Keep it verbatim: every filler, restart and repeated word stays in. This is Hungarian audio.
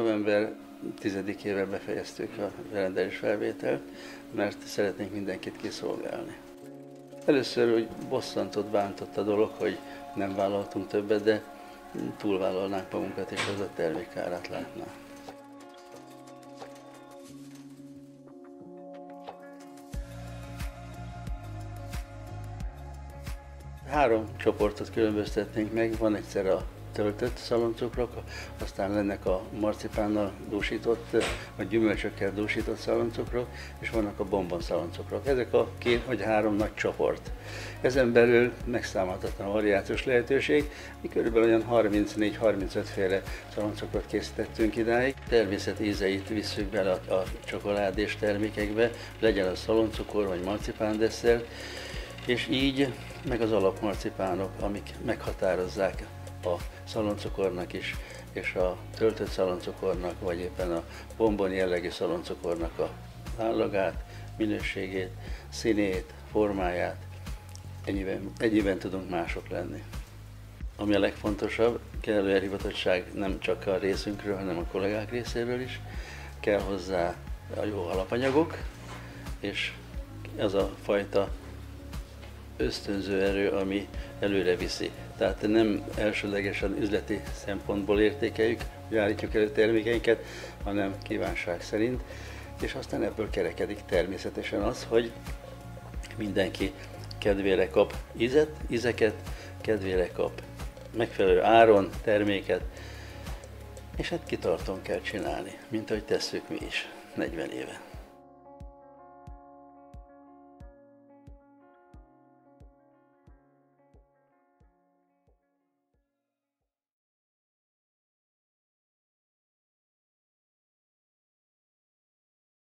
november tizedikével befejeztük a rendelés felvételt, mert szeretnénk mindenkit kiszolgálni. Először úgy bosszantott, bántott a dolog, hogy nem vállaltunk többet, de túlvállalnánk magunkat, és az a termék kárát látná. Három csoportot különböztetnénk meg, van egyszer a töltött szaloncukrok, aztán lennek a marcipánnal dúsított, vagy gyümölcsökkel dúsított szaloncukrok, és vannak a bombon szaloncukrok. Ezek a két vagy három nagy csoport. Ezen belül megszámolhatatlan variációs lehetőség, mi körülbelül olyan harmincnégy-harmincöt féle szaloncukrot készítettünk idáig. Természeti ízeit visszük bele a, a csokoládés termékekbe, legyen az szaloncukor vagy marcipándesszert, és így meg az alapmarcipánok, amik meghatározzák a szaloncukornak is, és a töltött szaloncukornak, vagy éppen a bombon jellegű szaloncukornak a állagát, minőségét, színét, formáját, ennyiben, ennyiben tudunk mások lenni. Ami a legfontosabb, kellő elhivatottság nem csak a részünkről, hanem a kollégák részéről is, kell hozzá a jó alapanyagok, és az a fajta ösztönző erő, ami előre viszi. Tehát nem elsődlegesen üzleti szempontból értékeljük, hogy állítjuk elő termékeinket, hanem kívánság szerint, és aztán ebből kerekedik természetesen az, hogy mindenki kedvére kap ízet, ízeket, kedvére kap megfelelő áron terméket, és hát kitartóan kell csinálni, mint ahogy tesszük mi is negyven éve.